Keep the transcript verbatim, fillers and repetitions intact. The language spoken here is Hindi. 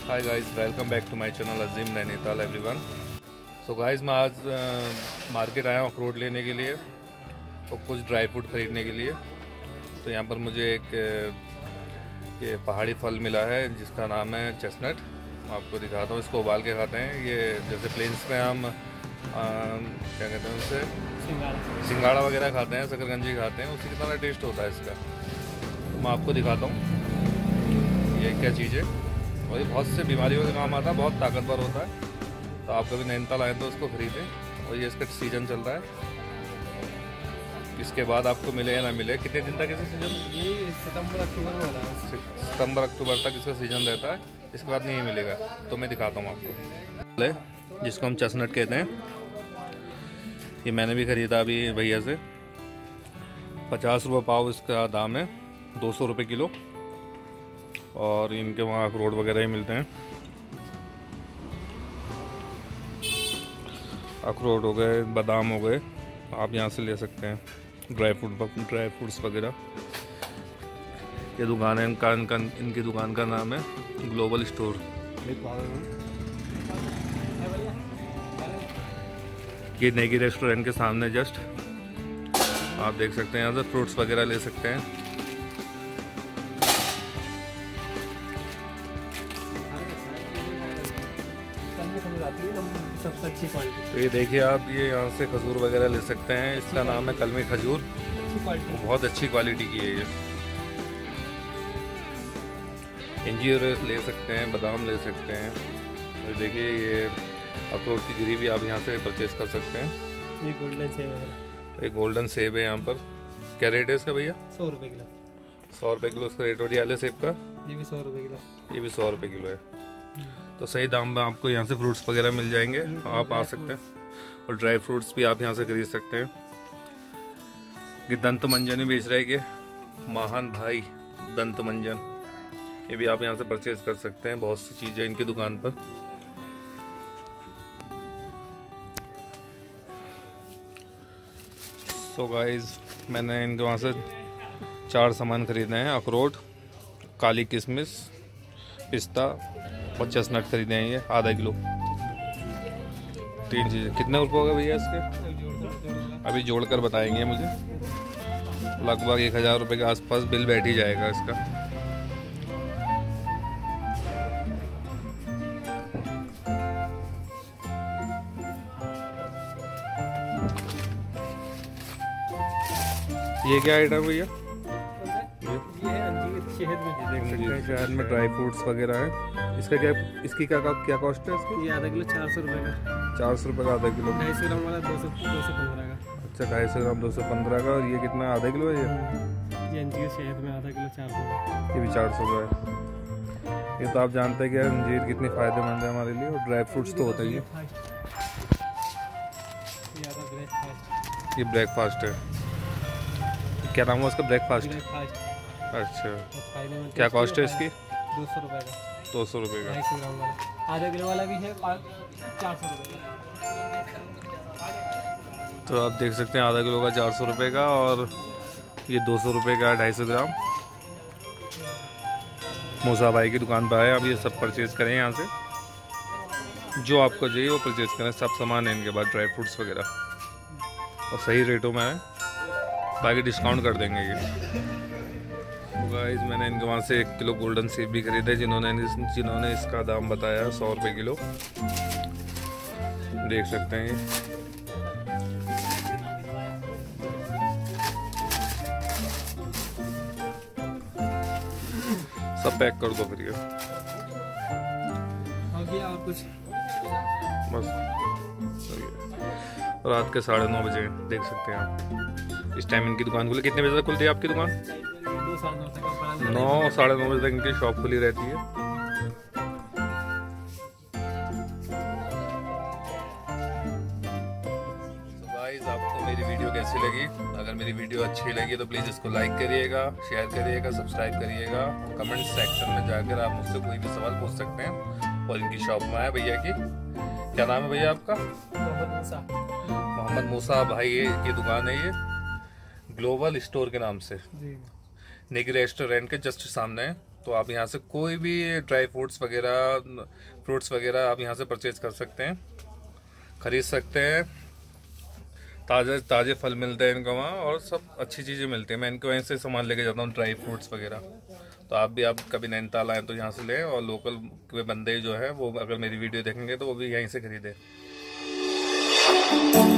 Hi guys, welcome back to my channel Azeem Nainital everyone. So guys, मैं आज मार्केट आया हूँ अखरोट लेने के लिए और कुछ ड्राई फ्रूट ख़रीदने के लिए। तो यहाँ पर मुझे एक ये पहाड़ी फल मिला है जिसका नाम है चेस्टनट। आपको दिखाता हूँ। इसको उबाल के खाते हैं। ये जैसे प्लेन्स में हम आ, क्या कहते हैं उसे, सिंगाड़ा वगैरह खाते हैं, शकरकंजी खाते हैं, उसी की तरह टेस्ट होता है इसका। तो मैं आपको दिखाता हूँ ये क्या चीज़ है। और ये बहुत से बीमारियों के काम आता है, बहुत ताकतवर होता है। तो आप कभी नैनीताल आए तो उसको खरीदें। और ये इसका सीज़न चल रहा है। इसके बाद आपको मिले या ना मिले, कितने दिन तक इसका सीज़न? ये सितंबर अक्टूबर में होता है। सितंबर अक्टूबर तक इसका सीज़न रहता है। इसके बाद नहीं मिलेगा। तो मैं दिखाता हूँ आपको, जिसको हम चेस्टनट कहते हैं। ये मैंने भी ख़रीदा अभी भैया से। पचास रुपये पाव इसका दाम है, दो सौ रुपये किलो। और इनके वहाँ अखरोट वगैरह ही मिलते हैं। अखरोट हो गए, बादाम हो गए, आप यहाँ से ले सकते हैं। ड्राई फ्रूट ड्राई फ्रूट्स वगैरह। ये दुकान है इनका, इनका इनकी दुकान का नाम है ग्लोबल स्टोर। ये नेगी रेस्टोरेंट के सामने जस्ट आप देख सकते हैं। यहाँ से फ्रूट्स वगैरह ले सकते हैं। सबसे अच्छी क्वालिटी। तो ये देखिए आप, ये यहाँ से खजूर वगैरह ले सकते हैं। इसका नाम है कलमी खजूर। बहुत अच्छी क्वालिटी की है ये। इंजीर ले सकते हैं, बादाम ले सकते हैं। और देखिए ये अखरोट की गिरी भी आप यहाँ से परचेज कर सकते हैं। ये गोल्डन सेब है। एक गोल्डन सेब है यहाँ पर। क्या रेट है इसका भैया? सौ रुपये किलो। सौ रुपये किलो इसका रेट। और ये वाले सेब का? ये भी सौ रुपये किलो। ये भी सौ रुपये किलो है। तो सही दाम में आपको यहाँ से फ्रूट्स वगैरह मिल जाएंगे। आप आ सकते हैं। और ड्राई फ्रूट्स भी आप यहाँ से खरीद सकते हैं। ये दंत मंजन ही बेच रहे हैं कि महान भाई दंत मंजन, ये भी आप यहाँ से परचेज कर सकते हैं। बहुत सी चीज़ें इनकी दुकान पर। सो गाइस, मैंने इनके वहाँ से चार सामान खरीदे हैं। अखरोट, काली किशमिश, पिस्ता और चेस्टनट खरीदे हैं। ये आधा किलो, तीन चीज़ें। कितने रुपये होगा भैया इसके? अभी जोड़कर बताएंगे मुझे। लगभग एक हज़ार रुपये के आसपास बिल बैठ ही जाएगा इसका। ये क्या आइटम है भैया? ये है अंजीर, शहद में देख सकते हैं। शहद में ड्राई फ्रूट्स वगैरह है। इसका क्या, इसकी क्या क्या कॉस्ट है इसकी? ये आधा किलो चार सौ रुपये का। चार सौ रुपये का आधा किलो। ढाई सौ ग्राम वाला दो सौ दो सौ पंद्रह का। अच्छा, ढाई सौ ग्राम दो सौ पंद्रह का। और ये कितना, आधा किलो है ये? ये अंजीर शहद में आधा किलो चार सौ। ये भी चार सौ का है। ये तो आप जानते हैं कि अंजीर कितनी फ़ायदेमंद है हमारे लिए। और ड्राई फ्रूट्स तो होता ही है। ये ब्रेकफास्ट है। क्या नाम है उसका? ब्रेकफास्ट। अच्छा, क्या कॉस्ट है इसकी? दो सौ रुपये का। दो सौ रुपये का। ढाई सौ ग्राम वाला। आधा किलो वाला भी है, चार सौ रुपये का। तो आप देख सकते हैं आधा किलो का चार सौ रुपये का। और ये दो सौ रुपये का ढाई सौ ग्राम। मूसा भाई की दुकान पर आए। आप ये सब परचेज करें यहाँ से। जो आपको चाहिए वो परचेज करें। सब सामान है इनके पास, ड्राई फ्रूट्स वगैरह, और सही रेटों में है। बाकी डिस्काउंट कर देंगे ये। तो गाइस, मैंने इनके वहाँ से एक किलो गोल्डन सेब भी खरीदे, जिन्होंने जिन्होंने इसका दाम बताया सौ रुपये किलो। देख सकते हैं ये। सब पैक कर दो फिर ये। और कुछ बस रात के साढ़े नौ बजे देख सकते हैं आप। इस टाइम इनकी दुकान खुली। कितने बजे तक खुलती है आपकी दुकान? दो साढ़े नौ तक। नौ साढ़े नौ बजे तक इनकी शॉप खुली रहती है। तो गाइस, आपको मेरी वीडियो कैसी लगी? अगर मेरी वीडियो अच्छी लगी तो प्लीज़ इसको लाइक करिएगा, शेयर करिएगा, सब्सक्राइब करिएगा। कमेंट सेक्शन में जाकर आप मुझसे कोई भी सवाल पूछ सकते हैं। और इनकी शॉप में है भैया की। क्या नाम है भैया आपका? मोहम्मद मूसा। मोहम्मद मूसा भाई ये की दुकान है। ये ग्लोबल स्टोर के नाम से, नेगी रेस्टोरेंट के जस्ट सामने है। तो आप यहाँ से कोई भी ड्राई फ्रूट्स वगैरह फ्रूट्स वगैरह आप यहाँ से परचेज कर सकते हैं, खरीद सकते हैं। ताज़े ताज़े फल मिलते हैं इनको वहाँ, और सब अच्छी चीज़ें मिलती हैं। मैं इनको वहीं से सामान लेके जाता हूँ, ड्राई फ्रूट्स वगैरह। तो आप भी आप कभी नैनीताल आए तो यहाँ से लें, और लोकल के बंदे जो है वो अगर मेरी वीडियो देखेंगे तो वो भी यहीं से खरीदें।